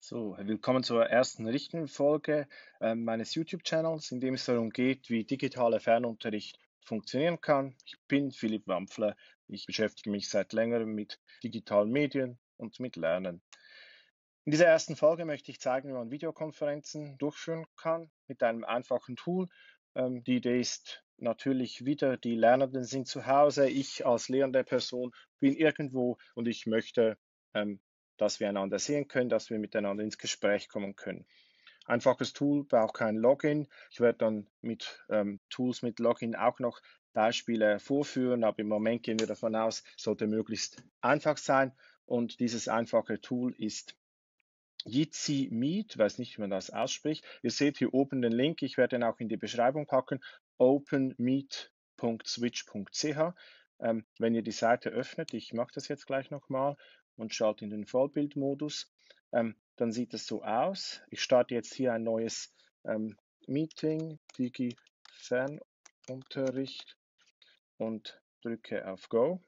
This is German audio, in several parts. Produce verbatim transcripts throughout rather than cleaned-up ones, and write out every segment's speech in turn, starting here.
So, willkommen zur ersten richtigen Folge äh, meines YouTube-Channels, in dem es darum geht, wie digitaler Fernunterricht funktionieren kann. Ich bin Philipp Wampfler. Ich beschäftige mich seit längerem mit digitalen Medien und mit Lernen. In dieser ersten Folge möchte ich zeigen, wie man Videokonferenzen durchführen kann mit einem einfachen Tool. Ähm, die Idee ist natürlich wieder, die Lernenden sind zu Hause, ich als lehrende Person bin irgendwo und ich möchte ähm, dass wir einander sehen können, dass wir miteinander ins Gespräch kommen können. Einfaches Tool braucht kein Login. Ich werde dann mit ähm, Tools mit Login auch noch Beispiele vorführen, aber im Moment gehen wir davon aus, sollte möglichst einfach sein. Und dieses einfache Tool ist Jitsi Meet, weiß nicht, wie man das ausspricht. Ihr seht hier oben den Link, ich werde ihn auch in die Beschreibung packen, openmeet punkt switch punkt c h. Ähm, wenn ihr die Seite öffnet, ich mache das jetzt gleich nochmal und schalte in den Vollbildmodus, ähm, dann sieht es so aus. Ich starte jetzt hier ein neues ähm, Meeting, Digi Fernunterricht und drücke auf Go.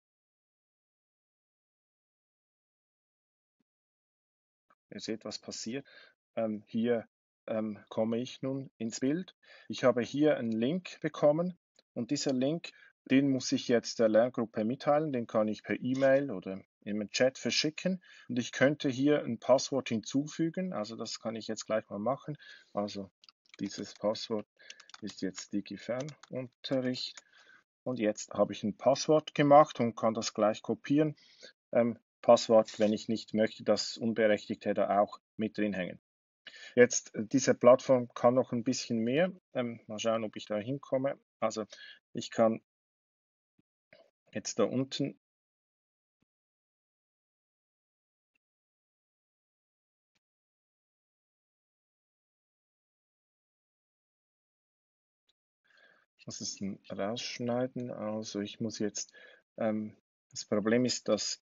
Ihr seht, was passiert. Ähm, hier ähm, komme ich nun ins Bild. Ich habe hier einen Link bekommen und dieser Link, den muss ich jetzt der Lerngruppe mitteilen. Den kann ich per E-Mail oder im Chat verschicken und ich könnte hier ein Passwort hinzufügen. Also das kann ich jetzt gleich mal machen. Also dieses Passwort ist jetzt DigiFernunterricht und jetzt habe ich ein Passwort gemacht und kann das gleich kopieren. Ähm, Passwort, wenn ich nicht möchte, dass Unberechtigte da auch mit drin hängen. Jetzt, äh, diese Plattform kann noch ein bisschen mehr. Ähm, mal schauen, ob ich da hinkomme. Also ich kann jetzt da unten, was ist denn rausschneiden? Also ich muss jetzt, ähm, das Problem ist, dass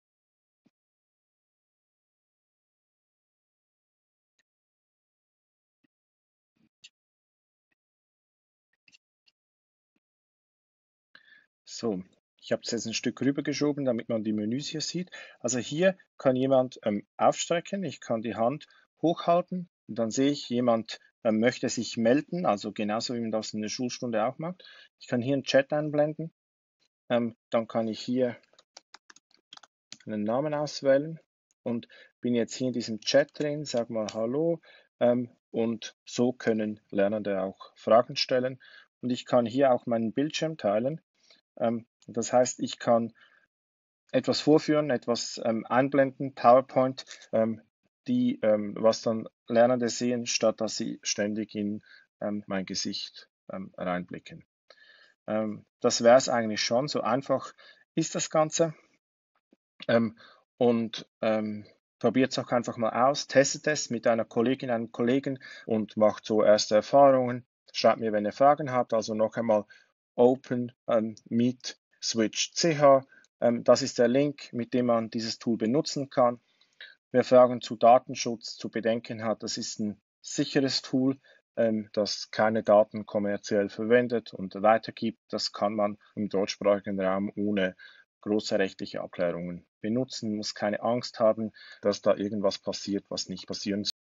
so, ich habe es jetzt ein Stück rübergeschoben, damit man die Menüs hier sieht. Also hier kann jemand ähm, aufstrecken, ich kann die Hand hochhalten und dann sehe ich, jemand ähm, möchte sich melden, also genauso wie man das in der Schulstunde auch macht. Ich kann hier einen Chat einblenden, ähm, dann kann ich hier einen Namen auswählen und bin jetzt hier in diesem Chat drin, sag mal Hallo ähm, und so können Lernende auch Fragen stellen und ich kann hier auch meinen Bildschirm teilen. Ähm, das heißt, ich kann etwas vorführen, etwas ähm, einblenden, PowerPoint, ähm, die, ähm, was dann Lernende sehen, statt dass sie ständig in ähm, mein Gesicht ähm, reinblicken. Ähm, das wäre es eigentlich schon. So einfach ist das Ganze. Ähm, und ähm, probiert es auch einfach mal aus, testet es mit einer Kollegin, einem Kollegen und macht so erste Erfahrungen. Schreibt mir, wenn ihr Fragen habt. Also noch einmal Open ähm, Meet Switch C H. Ähm, das ist der Link, mit dem man dieses Tool benutzen kann. Wer Fragen zu Datenschutz zu bedenken hat, das ist ein sicheres Tool, ähm, das keine Daten kommerziell verwendet und weitergibt. Das kann man im deutschsprachigen Raum ohne große rechtliche Abklärungen benutzen, muss keine Angst haben, dass da irgendwas passiert, was nicht passieren soll.